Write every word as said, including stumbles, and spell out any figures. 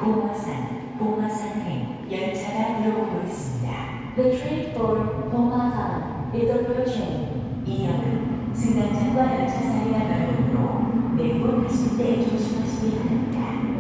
봉화산, 봉화산행 열차가 들어오고 있습니다. The train for Pongmasan is approaching. 이 역은 승강장과 열차 사이가 넓으므로 내리고 타실 때 조심하시기 바랍니다.